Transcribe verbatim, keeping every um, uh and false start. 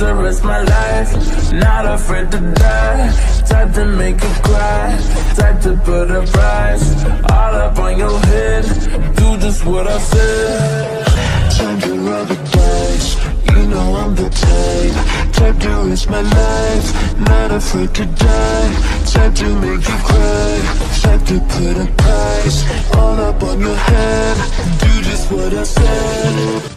to risk my life, not afraid to die. Type to make you cry, type to put a price all up on your head. Do just what I said. Time to roll the dice, you know I'm the type. Type to risk my life, not afraid to die. Type to make you cry, type to put a price all up on your head. Do just what I said.